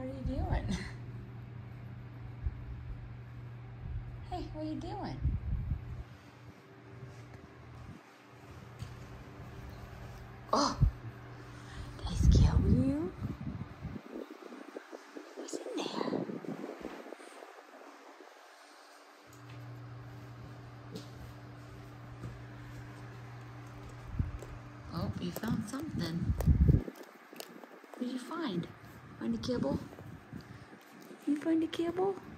What are you doing? Hey, what are you doing? Oh, did I scare you? What's in there? Oh, you found something. What did you find? Find a kibble? You find a kibble?